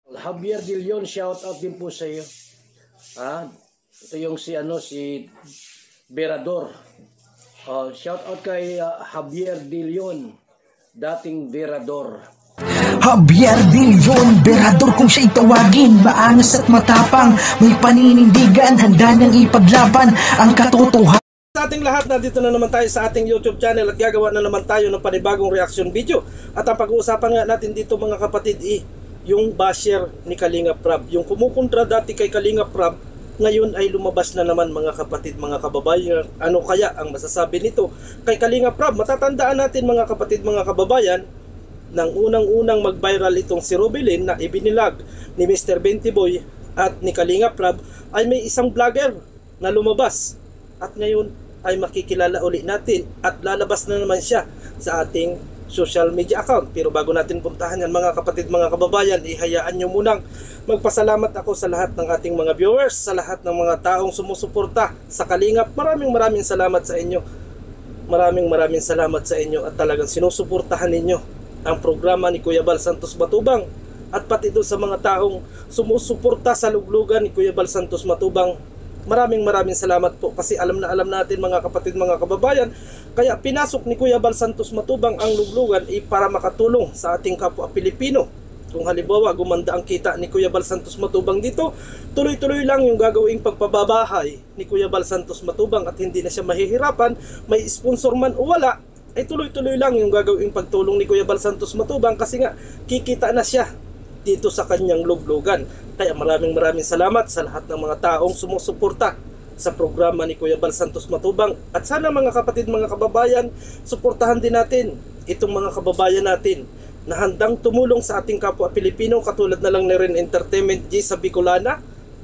Javier De Leon, shout out din po sa iyo. Ito yung si Verador. Shout out kay Javier De Leon, dating Verador. Javier De Leon, Verador kung siya'y tawagin, maangas at matapang, may paninindigan, handa niyang ipaglaban ang katotohanan. Sa ating lahat, nandito na naman tayo sa ating YouTube channel at gagawa na naman tayo ng panibagong reaction video. At ang pag-uusapan nga natin dito mga kapatid yung basher ni Kalingap Rab. Yung kumukontra dati kay Kalingap Rab, ngayon ay lumabas na naman mga kapatid, mga kababayan. Ano kaya ang masasabi nito kay Kalingap Rab? Matatandaan natin mga kapatid, mga kababayan, nang unang-unang mag-viral itong si Robilin na ibinilag ni Mr. Bentiboy at ni Kalingap Rab, ay may isang vlogger na lumabas. At ngayon ay makikilala uli natin at lalabas na naman siya sa ating social media account. Pero bago natin puntahan yan mga kapatid, mga kababayan, ihayaan nyo munang magpasalamat ako sa lahat ng ating mga viewers, sa lahat ng mga taong sumusuporta sa Kalingap. Maraming salamat sa inyo. Maraming salamat sa inyo at talagang sinusuportahan ninyo ang programa ni Kuya Bal Santos Matubang. At pati doon sa mga taong sumusuporta sa luglugan ni Kuya Bal Santos Matubang, maraming salamat po, kasi alam natin mga kapatid, mga kababayan, kaya pinasok ni Kuya Bal Santos Matubang ang luglugan para makatulong sa ating kapwa Pilipino. Kung halimbawa gumanda ang kita ni Kuya Bal Santos Matubang dito, tuloy-tuloy lang yung gagawing pagpababahay ni Kuya Bal Santos Matubang at hindi na siya mahihirapan, may sponsor man o wala, ay tuloy-tuloy lang yung gagawing pagtulong ni Kuya Bal Santos Matubang, kasi nga kikita na siya dito sa kanyang luglugan. Kaya maraming salamat sa lahat ng mga taong sumusuporta sa programa ni Kuya Bal Santos Matubang. At sana mga kapatid, mga kababayan, suportahan din natin itong mga kababayan natin na handang tumulong sa ating kapwa Pilipino, katulad na lang ni Ren Entertainment G sa Bicolana,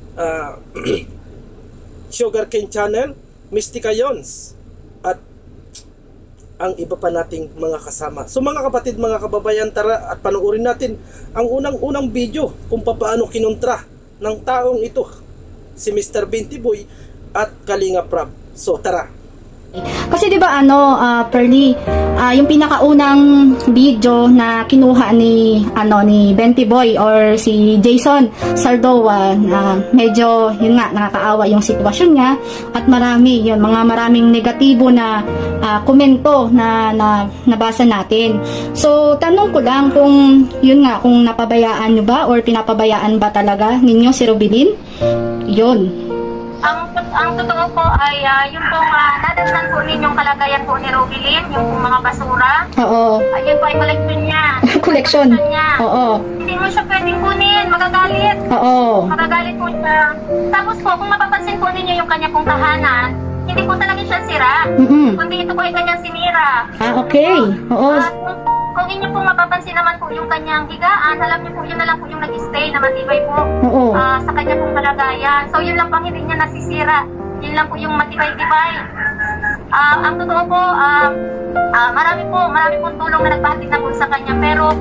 Sugarcane Channel, Mystica Yons, at ang iba pa nating mga kasama. So mga kapatid, mga kababayan, tara at panoorin natin ang unang video kung paano kinontra ng taong ito si Mr. Bentiboy at Kalingap Rab. So tara. Kasi 'di ba Pearly, yung pinakaunang video na kinuha ni Bentiboy or si Jason Sardoa, medyo yun nga nakakaawa yung sitwasyon niya at maraming negatibo na komento na nabasa natin. So tanong ko lang kung yun nga, kung napabayaan niyo ba or pinapabayaan ba talaga ninyo si Robilin? Yun. Ang totoo po ay yung pong nadatnan po ninyong kalagayan po ni Robilin, yung pong mga basura. Oo. Ayun po ay collection niya. Collection? Oo. Hindi mo siya pwedeng kunin, magagalit. Oo. Magagalit po siya. Tapos po, kung mapapansin po ninyo yung kanya pong tahanan, hindi po talaga siya sira. Kundi ito po ay kanyang sinira. Okay. Oo. Kung inyo pong mapapansin naman po yung kanyang higaan, alam niyo po yun na lang po yung nag-stay na matibay po sa kanya pong kalagayan. So yun lang pang hindi niya nasisira. Yun lang po yung matibay-tibay. Ang totoo po, marami pong tulong na nagpahatid na po sa kanya, pero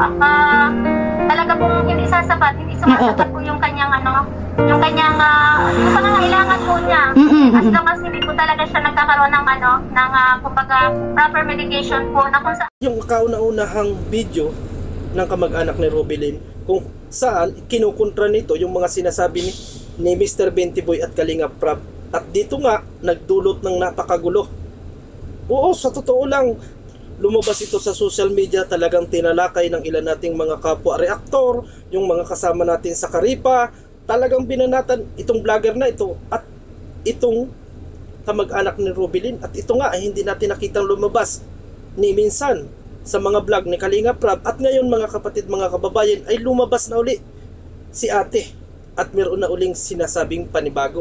talaga pong hindi sasapat, hindi sumasapat po yung kanyang yung pangangailangan po niya. As long as hindi po talaga siya nagkakaroon ng kumbaga proper medication po na kung saan. Yung kauna-unahang video ng kamag-anak ni Robilin, kung saan kinukontra nito yung mga sinasabi ni Mr. Bentiboy at Kalingap Rab. At dito nga nagdulot ng napakagulo. Oo, sa totoo lang, lumabas ito sa social media, talagang tinalakay ng ilan nating mga kapwa reaktor, yung mga kasama natin sa Karipa, talagang binanatan itong vlogger na ito at itong kamag-anak ni Robilin. At ito nga ay hindi natin nakitang lumabas ni minsan sa mga vlog ni Kalingap Rab. At ngayon mga kapatid, mga kababayan, ay lumabas na uli si ate at meron na uling sinasabing panibago.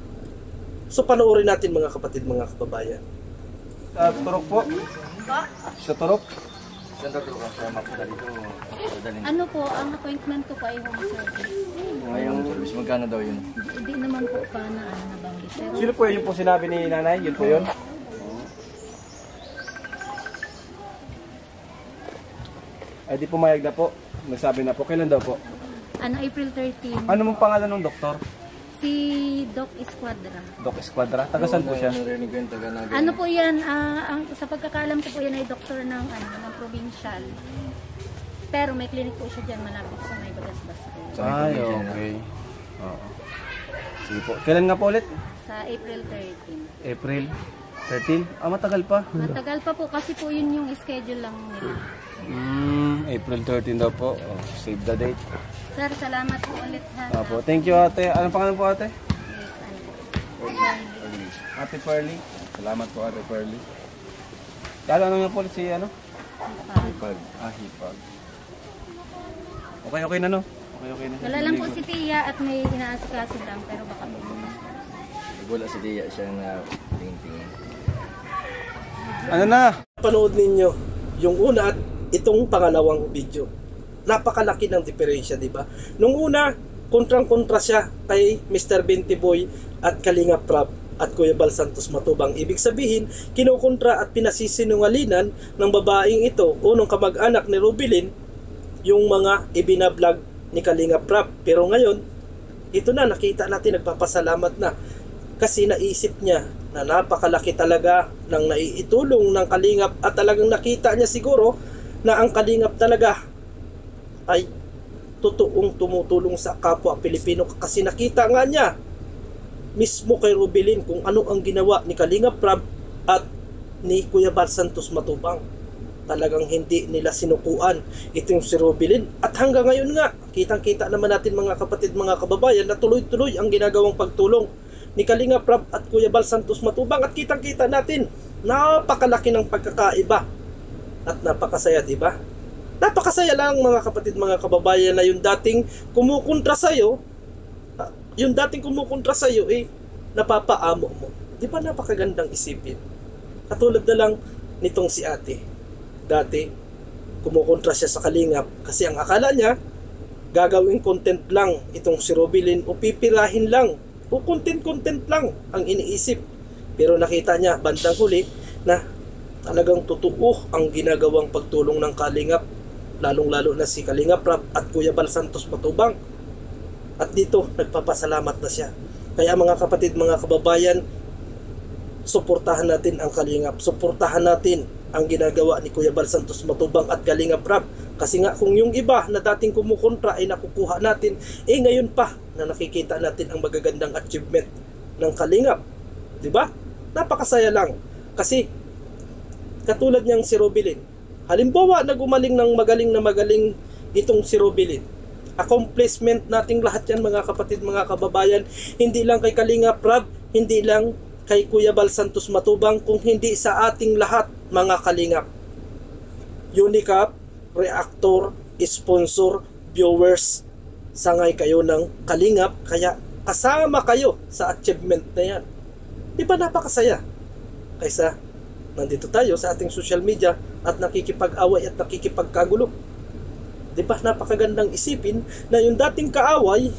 So panoorin natin mga kapatid, mga kababayan. Sa Turok po? Sa Turok? Ano po, ang appointment ko pa ay home service. Ngayong service, magkano daw yun? Hindi naman po pa nabanggit. Pero Sino po yun po sinabi ni nanay? Yun po yun? Ay di pumayag na po. Nagsabi na po. Kailan daw po? April 13. Ano mong pangalan ng doktor? Si Doc Esquadra. Doc Esquadra? Taga saan po siya? Ano po yan, sa pagkakaalam ko po yan ay doktor ng provincial. Pero may clinic po siya dyan malapit sa may Bagasbas. Ay, okay. Oo. Sige po. Kailan nga po ulit? Sa April 13. April 13? Ah, matagal pa. Matagal pa po kasi po yun yung schedule lang nila. April 13 daw po. Oh, save the date. Sir, salamat po ulit ha. Apo, thank you ate. Anong pangalan po ate? Ano? Ate Pearly. Salamat po ate Pearly. Kala ano nga po si ano? Hipag. Ah, hipag. Okay na no? Okay na. Wala lang po si Tia at may inaasikaso lang pero baka po bukas. Wala si Dia siya na tingin-tingin. Ano na? Panood ninyo yung una at itong pangalawang video. Napakalaki ng diferensya, di ba? Nung una, kontrang-kontra siya kay Mr. Bentiboy at Kalinga Prab at Kuya Bal Santos Matubang. Ibig sabihin, kinukontra at pinasisinungalinan ng babaeng ito o ng kamag-anak ni Rubilin yung mga ibinablog ni Kalinga Prab. Pero ngayon, ito na, nakita natin, nagpapasalamat na. Kasi naisip niya na napakalaki talaga ng naiitulong ng Kalingap at talagang nakita niya siguro na ang Kalingap talaga ay totoong tumutulong sa kapwa Pilipino kasi nakita nga niya mismo kay Rubilin kung ano ang ginawa ni Kalinga Prab at ni Kuya Bal Santos Matubang. Talagang hindi nila sinukuan itong si Rubilin at hanggang ngayon nga kitang-kita naman natin mga kapatid, mga kababayan na tuloy-tuloy ang ginagawang pagtulong ni Kalinga Prab at Kuya Bal Santos Matubang at kitang-kita natin napakalaki ng pagkakaiba at napakasaya, diba? Napakasaya lang mga kapatid, mga kababayan na yung dating kumukontra sa'yo, napapaamo mo. Di ba napakagandang isipin? Katulad na lang nitong si ate. Dati, kumukontra siya sa Kalingap kasi ang akala niya, gagawing content lang itong si Rubilin o pipirahin lang o content lang ang iniisip. Pero nakita niya bandang huli na talagang totoo ang ginagawang pagtulong ng Kalingap, lalong-lalo na si Kalinga Prab at Kuya Bal Santos Matubang. At dito, nagpapasalamat na siya. Kaya mga kapatid, mga kababayan, suportahan natin ang Kalingap. Suportahan natin ang ginagawa ni Kuya Bal Santos Matubang at Kalinga Prab. Kasi nga, kung yung iba na dating kumukontra ay nakukuha natin, ngayon pa na nakikita natin ang magagandang achievement ng Kalingap. Diba? Napakasaya lang. Kasi, katulad niyang si Rubilin, halimbawa na gumaling ng magaling itong si Rubilin. Accomplishment nating lahat yan mga kapatid, mga kababayan. Hindi lang kay Kalinga Prab, hindi lang kay Kuya Bal Santos Matubang, kung hindi sa ating lahat mga Kalingap. Unicap, reactor, sponsor, viewers, sangay kayo ng Kalingap, kaya kasama kayo sa achievement na yan. Di ba napakasaya? Kaysa nandito tayo sa ating social media at nakikipag-away at nakikipagkagulo. Di ba napakagandang isipin na yung dating kaaway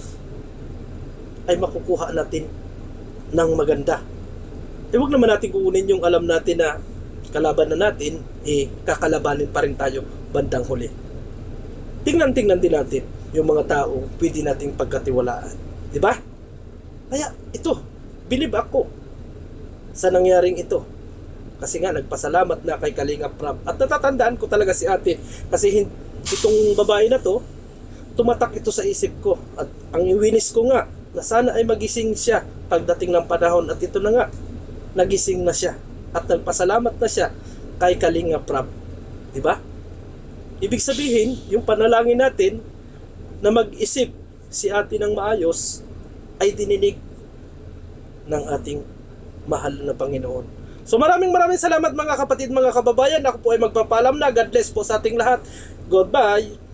ay makukuha natin ng maganda. Huwag naman natin kukunin yung alam natin na kalaban na natin, kakalabanin pa rin tayo bandang huli. Tingnan din natin yung mga tao pwede nating pagkatiwalaan. Di ba? Kaya ito, believe ako sa nangyaring ito. Kasi nga nagpasalamat na kay Kalinga Prab. At natatandaan ko talaga si ate kasi itong babae na to, tumatak ito sa isip ko. At ang iwinis ko nga na sana ay magising siya pagdating ng panahon. At ito na nga, nagising na siya. At nagpasalamat na siya kay Kalinga Prab. Diba? Ibig sabihin, yung panalangin natin na mag-isip si ate ng maayos ay dininig ng ating mahal na Panginoon. So maraming salamat mga kapatid, mga kababayan. Ako po ay magpapaalam na. God bless po sa ating lahat. Goodbye.